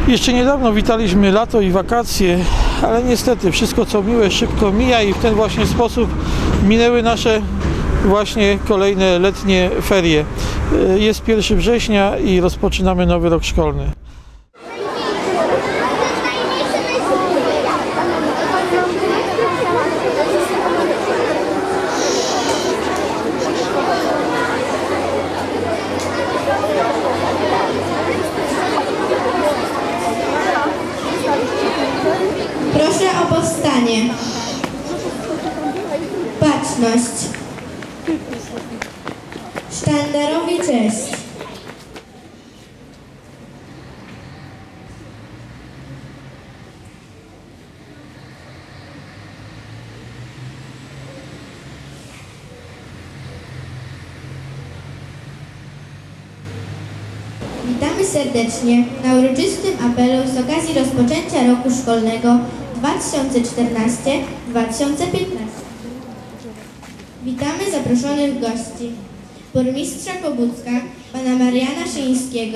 Jeszcze niedawno witaliśmy lato i wakacje, ale niestety wszystko co miłe szybko mija i w ten właśnie sposób minęły nasze właśnie kolejne letnie ferie. Jest 1 września i rozpoczynamy nowy rok szkolny. Proszę o powstanie. Baczność. Sztandarowi cześć. Witamy serdecznie na uroczystym apelu z okazji rozpoczęcia roku szkolnego 2014-2015. Witamy zaproszonych gości. Burmistrza Kłobucka, pana Mariana Szyńskiego,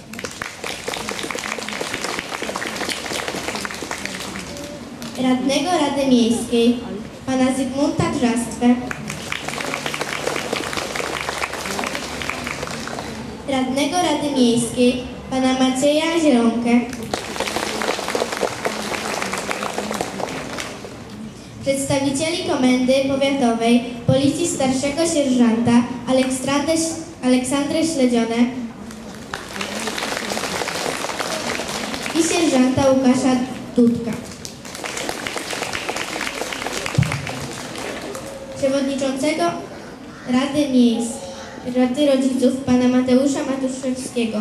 radnego Rady Miejskiej, pana Zygmunta Drzastwę, radnego Rady Miejskiej, pana Macieja Zielonkę, przedstawicieli Komendy Powiatowej Policji starszego sierżanta Aleksandrę Śledzionę i sierżanta Łukasza Dudka. Przewodniczącego Rady Rodziców pana Mateusza Matuszewskiego.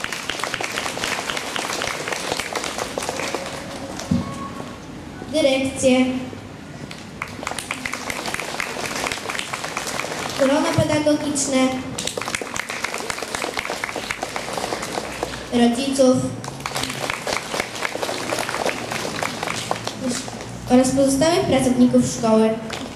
Dyrekcję, grono pedagogiczne, rodziców oraz pozostałych pracowników szkoły.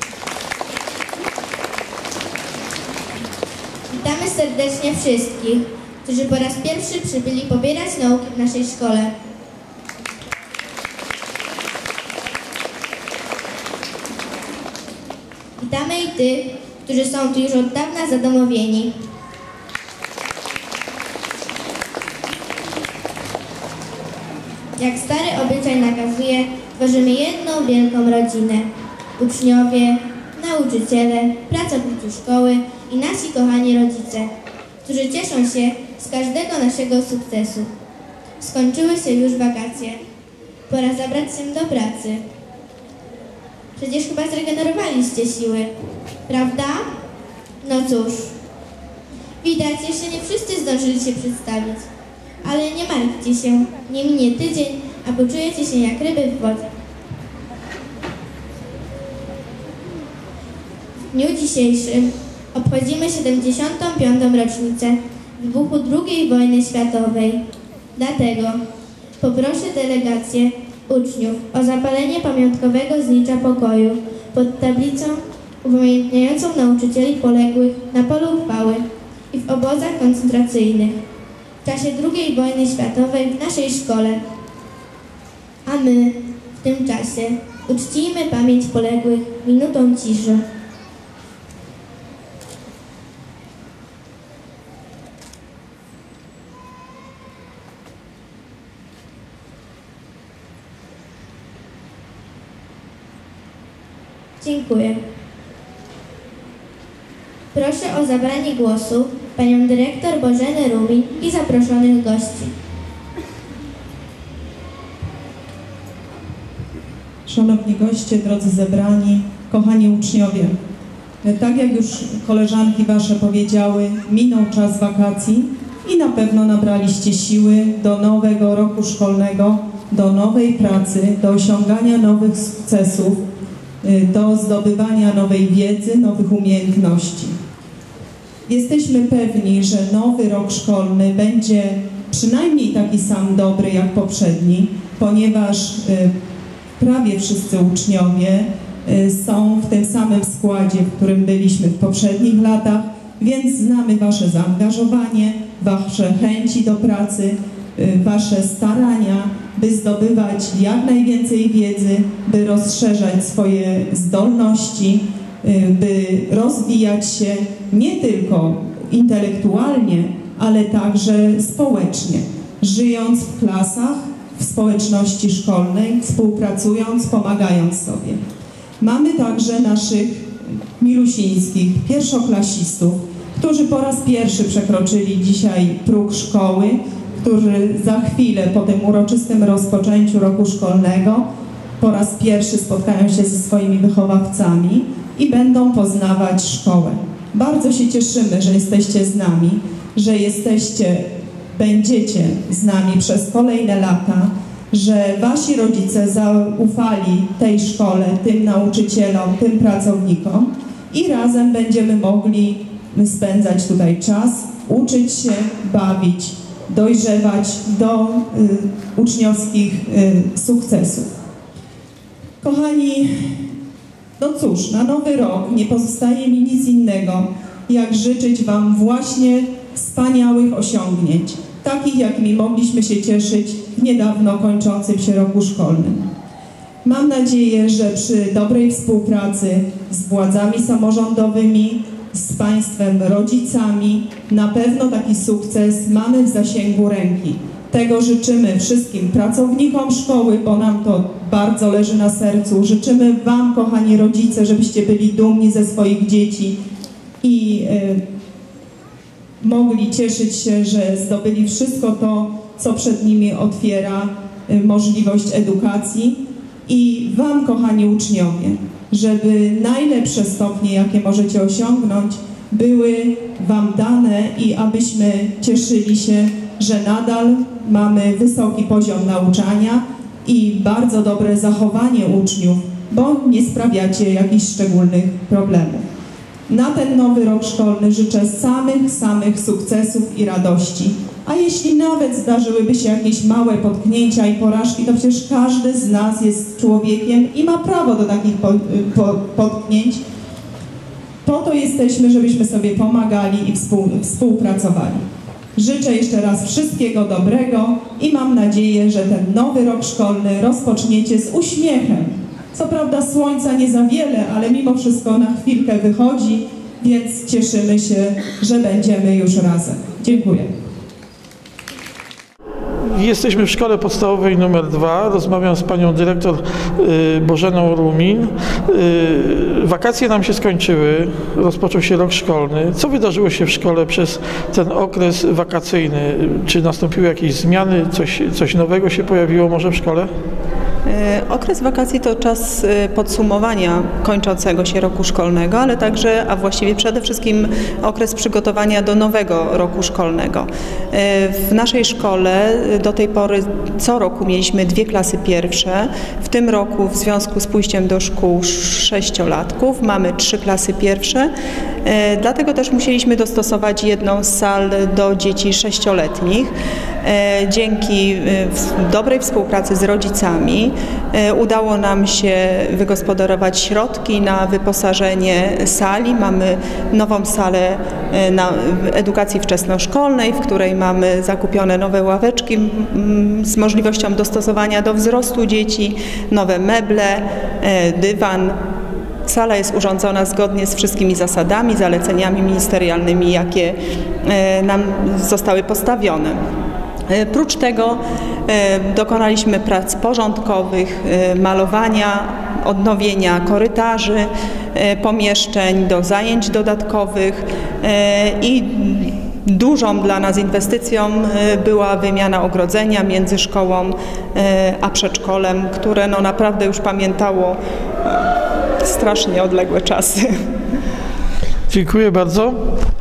Witamy serdecznie wszystkich, którzy po raz pierwszy przybyli pobierać nauki w naszej szkole. Witamy i tych, którzy są tu już od dawna zadomowieni. Jak stary obyczaj nakazuje, tworzymy jedną wielką rodzinę. Uczniowie, nauczyciele, pracownicy szkoły i nasi kochani rodzice, którzy cieszą się z każdego naszego sukcesu. Skończyły się już wakacje. Pora zabrać się do pracy. Przecież chyba zregenerowaliście siły, prawda? No cóż, widać, jeszcze nie wszyscy zdążyli się przedstawić. Ale nie martwcie się, nie minie tydzień, a poczujecie się jak ryby w wodzie. W dniu dzisiejszym obchodzimy 75. rocznicę wybuchu II wojny światowej. Dlatego poproszę delegację uczniów o zapalenie pamiątkowego znicza pokoju pod tablicą upamiętniającą nauczycieli poległych na polu chwały i w obozach koncentracyjnych w czasie II wojny światowej w naszej szkole. A my w tym czasie uczcijmy pamięć poległych minutą ciszy. Dziękuję. Proszę o zabranie głosu panią dyrektor Bożenę Rumin i zaproszonych gości. Szanowni goście, drodzy zebrani, kochani uczniowie. Tak jak już koleżanki wasze powiedziały, minął czas wakacji i na pewno nabraliście siły do nowego roku szkolnego, do nowej pracy, do osiągania nowych sukcesów, do zdobywania nowej wiedzy, nowych umiejętności. Jesteśmy pewni, że nowy rok szkolny będzie przynajmniej taki sam dobry jak poprzedni, ponieważ prawie wszyscy uczniowie są w tym samym składzie, w którym byliśmy w poprzednich latach, więc znamy wasze zaangażowanie, wasze chęci do pracy Wasze starania, by zdobywać jak najwięcej wiedzy, by rozszerzać swoje zdolności, by rozwijać się nie tylko intelektualnie, ale także społecznie, żyjąc w klasach, w społeczności szkolnej, współpracując, pomagając sobie. Mamy także naszych milusińskich pierwszoklasistów, którzy po raz pierwszy przekroczyli dzisiaj próg szkoły, którzy za chwilę po tym uroczystym rozpoczęciu roku szkolnego po raz pierwszy spotkają się ze swoimi wychowawcami i będą poznawać szkołę. Bardzo się cieszymy, że jesteście z nami, że będziecie z nami przez kolejne lata, że wasi rodzice zaufali tej szkole, tym nauczycielom, tym pracownikom i razem będziemy mogli spędzać tutaj czas, uczyć się, bawić, dojrzewać do uczniowskich sukcesów. Kochani, no cóż, na nowy rok nie pozostaje mi nic innego, jak życzyć wam właśnie wspaniałych osiągnięć, takich jakimi mogliśmy się cieszyć w niedawno kończącym się roku szkolnym. Mam nadzieję, że przy dobrej współpracy z władzami samorządowymi, z państwem, rodzicami, na pewno taki sukces mamy w zasięgu ręki. Tego życzymy wszystkim pracownikom szkoły, bo nam to bardzo leży na sercu. Życzymy wam, kochani rodzice, żebyście byli dumni ze swoich dzieci i mogli cieszyć się, że zdobyli wszystko to, co przed nimi otwiera możliwość edukacji. I wam, kochani uczniowie, żeby najlepsze stopnie, jakie możecie osiągnąć, były wam dane i abyśmy cieszyli się, że nadal mamy wysoki poziom nauczania i bardzo dobre zachowanie uczniów, bo nie sprawiacie jakichś szczególnych problemów. Na ten nowy rok szkolny życzę samych sukcesów i radości. A jeśli nawet zdarzyłyby się jakieś małe potknięcia i porażki, to przecież każdy z nas jest człowiekiem i ma prawo do takich potknięć. Po to jesteśmy, żebyśmy sobie pomagali i współpracowali. Życzę jeszcze raz wszystkiego dobrego i mam nadzieję, że ten nowy rok szkolny rozpoczniecie z uśmiechem. Co prawda słońca nie za wiele, ale mimo wszystko na chwilkę wychodzi, więc cieszymy się, że będziemy już razem. Dziękuję. Jesteśmy w szkole podstawowej nr 2. Rozmawiam z panią dyrektor Bożeną Rumin. Wakacje nam się skończyły, rozpoczął się rok szkolny. Co wydarzyło się w szkole przez ten okres wakacyjny? Czy nastąpiły jakieś zmiany? Coś nowego się pojawiło może w szkole? Okres wakacji to czas podsumowania kończącego się roku szkolnego, ale także, a właściwie przede wszystkim okres przygotowania do nowego roku szkolnego. W naszej szkole do tej pory co roku mieliśmy 2 klasy pierwsze. W tym roku w związku z pójściem do szkół 6-latków mamy 3 klasy pierwsze. Dlatego też musieliśmy dostosować jedną z sal do dzieci 6-letnich. Dzięki dobrej współpracy z rodzicami udało nam się wygospodarować środki na wyposażenie sali. Mamy nową salę na edukacji wczesnoszkolnej, w której mamy zakupione nowe ławeczki z możliwością dostosowania do wzrostu dzieci, nowe meble, dywan. Sala jest urządzona zgodnie z wszystkimi zasadami, zaleceniami ministerialnymi, jakie nam zostały postawione. Prócz tego dokonaliśmy prac porządkowych, malowania, odnowienia korytarzy, pomieszczeń do zajęć dodatkowych i dużą dla nas inwestycją była wymiana ogrodzenia między szkołą a przedszkolem, które no naprawdę już pamiętało strasznie odległe czasy. Dziękuję bardzo.